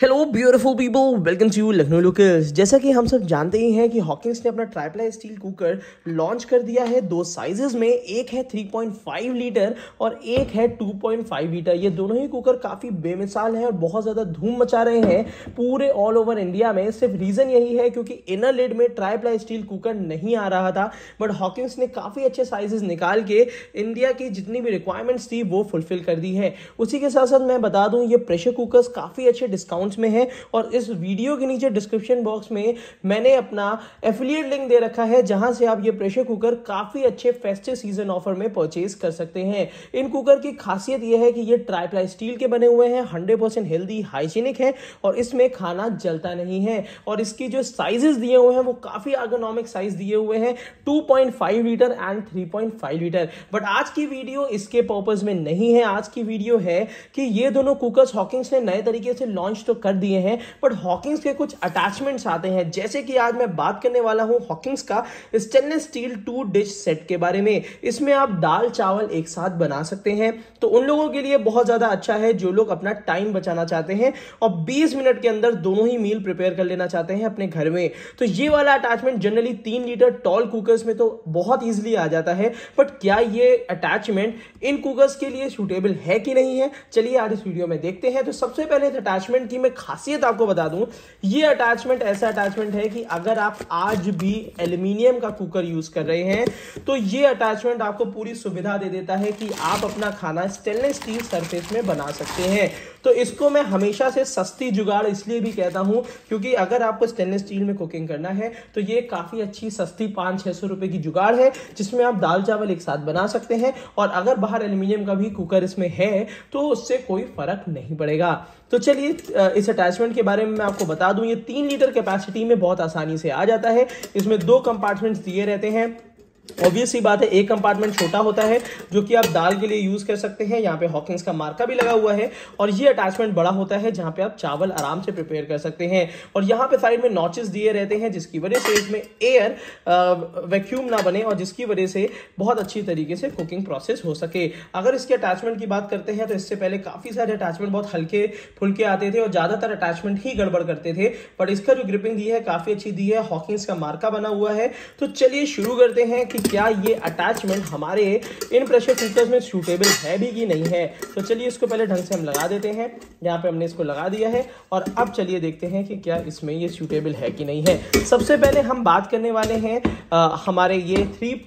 Hello beautiful people, welcome to Lucknow lookers. जैसा कि हम सब जानते ही हैं कि हॉकिंस ने अपना ट्राइप्लाई स्टील कुकर लॉन्च कर दिया है दो साइजेस में। एक है 3.5 लीटर और एक है 2.5 लीटर। ये दोनों ही कुकर काफ़ी बेमिसाल हैं और बहुत ज़्यादा धूम मचा रहे हैं पूरे ऑल ओवर इंडिया में। सिर्फ रीज़न यही है क्योंकि इनर लिड में ट्राइप्लाई स्टील कुकर नहीं आ रहा था, बट हॉकिंस ने काफ़ी अच्छे साइजेस निकाल के इंडिया की जितनी भी रिक्वायरमेंट्स थी वो फुलफिल कर दी है। उसी के साथ साथ मैं बता दूँ, ये प्रेशर कुकर्स काफ़ी अच्छे डिस्काउंट में है और इस वीडियो के नीचे डिस्क्रिप्शन बॉक्स में मैंने अपना एफिलिएट लिंक दे रखा है, जहां से आप ये प्रेशर कुकर काफी अच्छे फेस्टिव सीजन ऑफर में परचेज कर सकते हैं। इन कुकर की खासियत यह है कि ये ट्राइप्लाई स्टील के बने हुए हैं, 100% हेल्दी हाइजीनिक है और इसमें खाना जलता नहीं है। और इसकी जो साइजेस दिए हुए हैं वो काफी अर्गोनॉमिक साइज दिए हुए हैं, 2.5 लीटर एंड 3.5 लीटर। बट आज की वीडियो इसके पर्पस में नहीं है। आज की वीडियो है कि ये दोनों कुकर्स हॉकिंस ने नए तरीके से लॉन्च तो कर दिए हैं, बट हॉकिंस के कुछ अटैचमेंट्स आते हैं। जैसे कि आज मैं बात करने वाला हूं हॉकिंस का स्टेनलेस स्टील 2 डिश सेट के बारे में। इसमें आप दाल चावल एक साथ बना सकते हैं, तो उन लोगों के लिए बहुत ज्यादा अच्छा है जो लोग अपना टाइम बचाना चाहते हैं और 20 मिनट के अंदर दोनों ही मील प्रिपेयर कर लेना चाहते हैं अपने घर में। तो ये वाला attachment generally 3 litre tall cookers में तो बहुत ईजिली आ जाता है, बट क्या ये अटैचमेंट इन कुकर्स के लिए सूटेबल है कि नहीं है, चलिए आज इस वीडियो में देखते हैं। तो सबसे पहले इस अटैचमेंट की मैं खासियत आपको बता दूं, ये अटैचमेंट ऐसा अटैचमेंट है कि अगर आप आज भी एल्युमिनियम का कुकर यूज कर रहे हैं तो ये अटैचमेंट आपको पूरी सुविधा दे देता है कि आप अपना खाना स्टेनलेस स्टील सरफेस में बना सकते हैं। तो इसको मैं हमेशा से सस्ती जुगाड़ इसलिए भी कहता हूं क्योंकि अगर आपको स्टेनलेस स्टील में कुकिंग करना है तो ये काफी अच्छी सस्ती 500-600 रुपए की जुगाड़ है, जिसमें आप दाल चावल एक साथ बना सकते हैं। और अगर बाहर एल्युमिनियम का भी कुकर इसमें है तो उससे कोई फर्क नहीं पड़ेगा। तो चलिए इस अटैचमेंट के बारे में मैं आपको बता दूं। ये 3 लीटर कैपेसिटी में बहुत आसानी से आ जाता है। इसमें 2 कंपार्टमेंट्स दिए रहते हैं। ऑब्वियस सी बात है, एक कंपार्टमेंट छोटा होता है जो कि आप दाल के लिए यूज कर सकते हैं, यहाँ पे हॉकिंस का मार्का भी लगा हुआ है। और ये अटैचमेंट बड़ा होता है जहां पे आप चावल आराम से प्रिपेयर कर सकते हैं। और यहाँ पे साइड में नॉचेस दिए रहते हैं जिसकी वजह से इसमें एयर वैक्यूम ना बने और जिसकी वजह से बहुत अच्छी तरीके से कुकिंग प्रोसेस हो सके। अगर इसके अटैचमेंट की बात करते हैं तो इससे पहले काफी सारे अटैचमेंट बहुत हल्के फुल्के आते थे और ज्यादातर अटैचमेंट ही गड़बड़ करते थे, बट इसका जो ग्रिपिंग दी है काफी अच्छी दी है, हॉकिंस का मार्का बना हुआ है। तो चलिए शुरू करते हैं कि क्या ये अटैचमेंट हमारे इन प्रेशर कुकर्स में सूटेबल है भी कि नहीं है। तो चलिए इसको पहले ढंग से हम लगा देते हैं। यहाँ पे हमने इसको लगा दिया है और अब चलिए देखते हैं कि क्या इसमें ये सूटेबल है कि नहीं है। सबसे पहले हम बात करने वाले हैं हमारे ये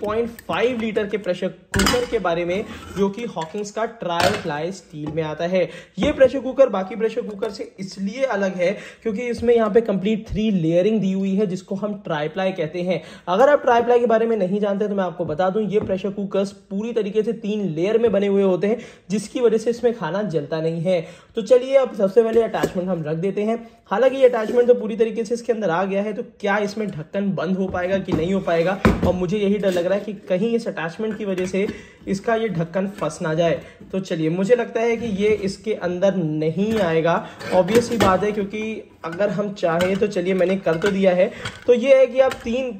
3.5 लीटर के प्रेशर कुकर के बारे में, जो कि हॉकिंस का ट्राइप्लाई स्टील में आता है। ये प्रेशर कुकर बाकी प्रेशर कुकर से इसलिए अलग है क्योंकि इसमें यहाँ पे कंप्लीट 3 लेयरिंग दी हुई है जिसको हम ट्राइप्लाई कहते हैं। अगर आप ट्राइप्लाई के बारे में नहीं जानते तो मैं आपको बता दूं, ये प्रेशर कुकर्स पूरी तरीके से 3 लेयर में बने हुए होते हैं जिसकी वजह से इसमें खाना जलता नहीं है। तो चलिए अब सबसे पहले अटैचमेंट हम रख देते हैं। हालांकि ये अटैचमेंट तो पूरी तरीके से इसके अंदर आ गया है, तो क्या इसमें ढक्कन बंद हो पाएगा कि नहीं हो पाएगा, और मुझे यही डर लग रहा है कि कहीं इस अटैचमेंट की वजह से इसका ये ढक्कन फंस ना जाए। तो चलिए, मुझे लगता है कि ये इसके अंदर नहीं आएगा। ऑब्वियस ही बात है क्योंकि अगर हम चाहें तो चलिए मैंने कर तो दिया है। तो ये है कि आप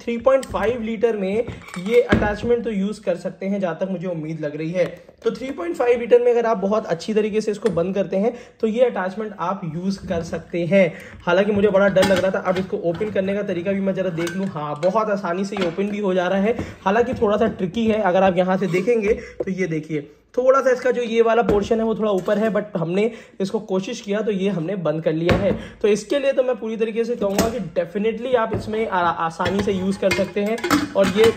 3.5 लीटर में ये अटैचमेंट तो यूज कर सकते हैं जहां तक मुझे उम्मीद लग रही है। तो 3.5 लीटर में अगर आप बहुत अच्छी तरीके से इसको बंद करते हैं तो ये अटैचमेंट आप यूज कर सकते हैं। हालांकि मुझे बड़ा डर लग रहा था। अब इसको ओपन करने का तरीका भी मैं जरा देख लूं। हाँ, बहुत आसानी से ये ओपन भी हो जा रहा है। हालांकि थोड़ा सा ट्रिकी है। अगर आप यहाँ से देखेंगे तो ये देखिए थोड़ा सा इसका जो ये वाला पोर्शन है वो थोड़ा ऊपर है, बट हमने इसको कोशिश किया तो ये हमने बंद कर लिया है। तो इसके लिए तो मैं पूरी तरीके से कहूंगा कि डेफिनेटली आप इसमें आसानी से यूज कर सकते हैं। और ये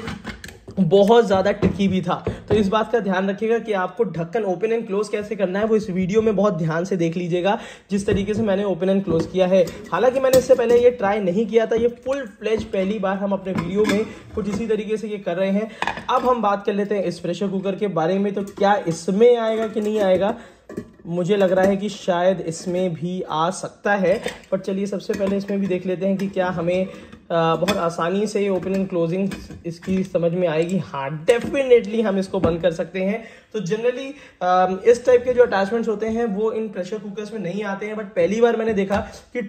बहुत ज्यादा ट्रिकी भी था, तो इस बात का ध्यान रखिएगा कि आपको ढक्कन ओपन एंड क्लोज कैसे करना है वो इस वीडियो में बहुत ध्यान से देख लीजिएगा, जिस तरीके से मैंने ओपन एंड क्लोज किया है। हालांकि मैंने इससे पहले ये ट्राई नहीं किया था, ये फुल फ्लेज पहली बार हम अपने वीडियो में कुछ इसी तरीके से ये कर रहे हैं। अब हम बात कर लेते हैं इस प्रेशर कुकर के बारे में। तो क्या इसमें आएगा कि नहीं आएगा, मुझे लग रहा है कि शायद इसमें भी आ सकता है, पर चलिए सबसे पहले इसमें भी देख लेते हैं कि क्या हमें बहुत आसानी से ओपन एंड क्लोजिंग इसकी समझ में आएगी। हाँ, डेफिनेटली हम इसको बंद कर सकते हैं। तो जनरली इस टाइप के जो अटैचमेंट्स होते हैं वो इन प्रेशर कुकर्स में नहीं आते हैं, बट पहली बार मैंने देखा कि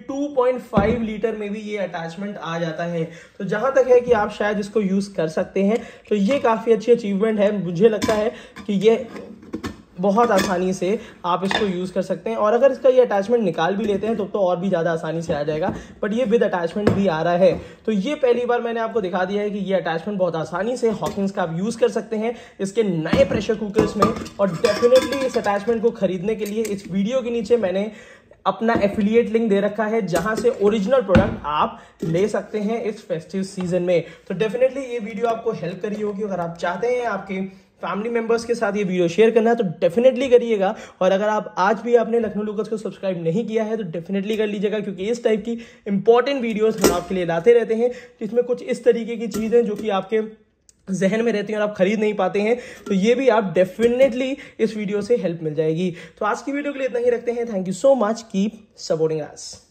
2.5 लीटर में भी ये अटैचमेंट आ जाता है। तो जहां तक है कि आप शायद इसको यूज कर सकते हैं, तो ये काफी अच्छी अचीवमेंट है। मुझे लगता है कि ये बहुत आसानी से आप इसको यूज़ कर सकते हैं। और अगर इसका ये अटैचमेंट निकाल भी लेते हैं तो और भी ज़्यादा आसानी से आ जाएगा, बट ये विद अटैचमेंट भी आ रहा है। तो ये पहली बार मैंने आपको दिखा दिया है कि ये अटैचमेंट बहुत आसानी से हॉकिंस का आप यूज़ कर सकते हैं इसके नए प्रेशर कुकर्स में। और डेफिनेटली इस अटैचमेंट को खरीदने के लिए इस वीडियो के नीचे मैंने अपना एफिलिएट लिंक दे रखा है, जहां से ओरिजिनल प्रोडक्ट आप ले सकते हैं इस फेस्टिव सीजन में। तो डेफिनेटली ये वीडियो आपको हेल्प करी होगी। अगर आप चाहते हैं आपके फैमिली मेंबर्स के साथ ये वीडियो शेयर करना है तो डेफिनेटली करिएगा। और अगर आप आज भी आपने लखनऊ लुकर्स को सब्सक्राइब नहीं किया है तो डेफिनेटली कर लीजिएगा, क्योंकि इस टाइप की इंपॉर्टेंट वीडियोस हम आपके लिए लाते रहते हैं, जिसमें कुछ इस तरीके की चीज़ें जो कि आपके जहन में रहती हैं और आप खरीद नहीं पाते हैं, तो ये भी आप डेफिनेटली इस वीडियो से हेल्प मिल जाएगी। तो आज की वीडियो के लिए इतना ही रखते हैं। Thank you so much, keep supporting us.